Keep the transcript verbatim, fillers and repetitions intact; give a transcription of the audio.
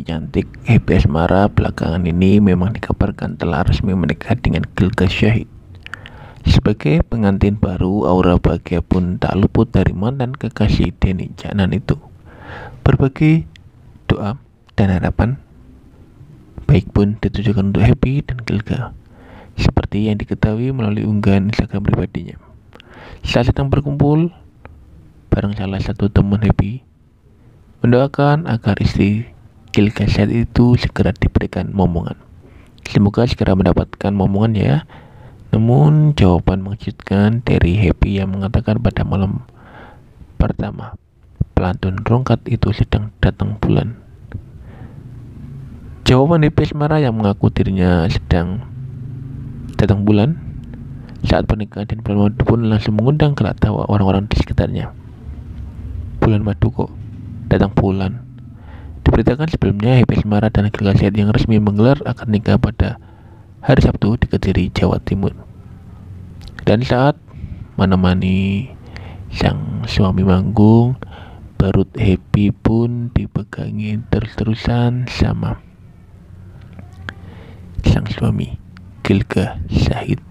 cantik Happy Asmara belakangan ini memang dikabarkan telah resmi menikah dengan Gilga Syahid. Sebagai pengantin baru, aura bahagia pun tak luput dari mantan kekasih Denny Caknan itu. Berbagai doa dan harapan baik pun ditujukan untuk Happy dan Gilga, seperti yang diketahui melalui unggahan Instagram pribadinya. Saat sedang berkumpul bareng salah satu teman Happy, mendoakan agar istri Gilga Syahid itu segera diberikan momongan. Semoga segera mendapatkan momongan ya. Namun jawaban mengejutkan dari Happy yang mengatakan pada malam pertama pelantun rongkat itu sedang datang bulan. Jawaban Happy Asmara yang mengaku dirinya sedang datang bulan saat pernikahan dan bulan madu pun langsung mengundang gelak tawa orang-orang di sekitarnya. Bulan madu kok datang bulan? Diberitakan sebelumnya Happy Asmara dan Gilga Syahid yang resmi menggelar akad nikah pada hari Sabtu di Kediri, Jawa Timur. Dan saat menemani sang suami manggung, perut Happy pun dipegangi terus-terusan sama sang suami Gilga Syahid.